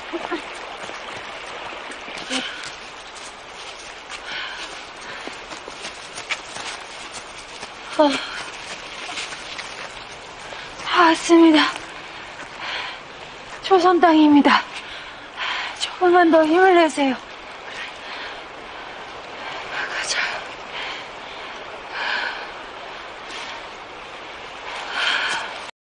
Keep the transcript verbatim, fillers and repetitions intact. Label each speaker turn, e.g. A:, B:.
A: 어. 다 왔습니다. 조선 땅입니다. 조금만 더 힘을 내세요.